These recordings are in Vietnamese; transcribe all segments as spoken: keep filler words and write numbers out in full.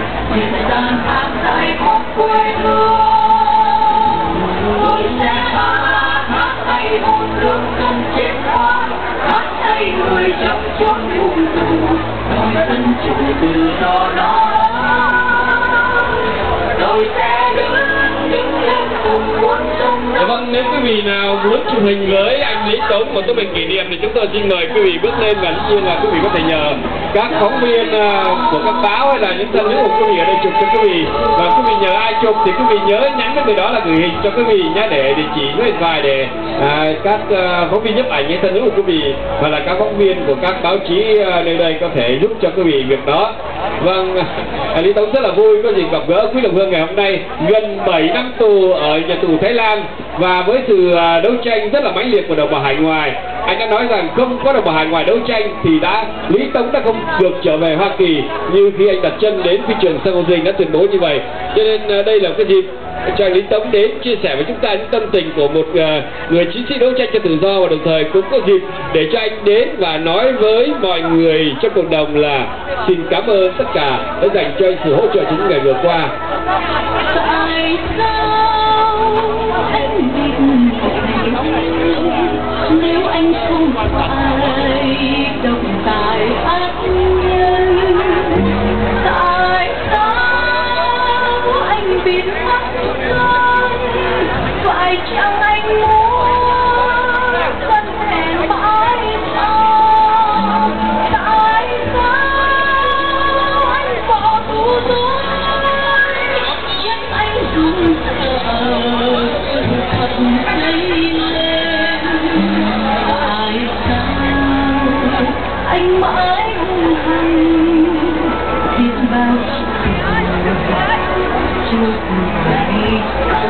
Thời gian tháng dài khóc quê hương, tôi sẽ hát hát hay hồn lương cần chết hoa, hát hay người trong chốn hung tù, đòi dân chủ tự do đó. Tôi sẽ đứng đứng lên cùng muôn sông. Vâng, nếu quý vị nào muốn chụp hình với anh Lý Tống một tấm hình kỷ niệm thì chúng tôi xin mời quý vị bước lên, và dĩ nhiên là quý vị có thể nhờ các phóng viên của các báo hay là những thân hữu của quý vị ở đây chụp cho quý vị, và quý vị nhờ ai chụp thì quý vị nhớ nhắn với người đó là gửi hình cho quý vị nhé, để địa chỉ số điện thoại để à, các uh, phóng viên nhiếp ảnh hay thân hữu của quý vị và là các phóng viên của các báo chí uh, nơi đây có thể giúp cho quý vị việc đó. Vâng, anh Lý Tống rất là vui có dịp gặp gỡ quý đồng hương ngày hôm nay. Gần bảy năm tù ở nhà tù Thái Lan và với sự đấu tranh rất là mãnh liệt của đồng bào hải ngoại, anh đã nói rằng không có đồng bào hải ngoại đấu tranh thì đã Lý Tống đã không được trở về Hoa Kỳ như khi anh đặt chân đến phi trường San Jose đã tuyên bố như vậy. Cho nên đây là cái dịp cho anh Lý Tống đến chia sẻ với chúng ta những tâm tình của một người chiến sĩ đấu tranh cho tự do, và đồng thời cũng có dịp để cho anh đến và nói với mọi người trong cộng đồng là xin cảm ơn tất cả đã dành cho anh sự hỗ trợ trong những ngày vừa qua. Tại sao anh biết nếu anh không phải độc tài ác nhân? Tại sao anh biết mất con? Phải chăng anh muốn vẫn hẹn mãi sau? Tại sao anh bỏ tù rồi khiến anh run sợ thật dấy lên? Tại sao anh mãi hung hăng biết bao chưa phải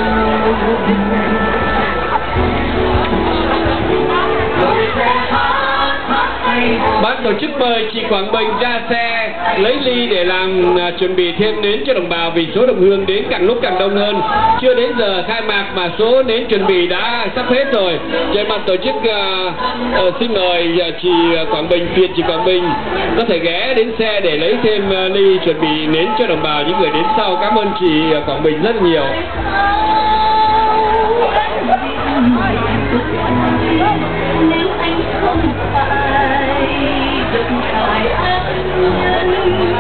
Ban tổ chức mời chị Quảng Bình ra xe lấy ly để làm uh, chuẩn bị thêm nến cho đồng bào, vì số đồng hương đến càng lúc càng đông hơn. Chưa đến giờ khai mạc mà số nến chuẩn bị đã sắp hết rồi. Trên ban tổ chức uh, uh, xin mời uh, chị Quảng Bình, phiền chị Quảng Bình có thể ghé đến xe để lấy thêm uh, ly chuẩn bị nến cho đồng bào những người đến sau. Cảm ơn chị uh, Quảng Bình rất nhiều. Nếu anh không phải độc tài ác nhân,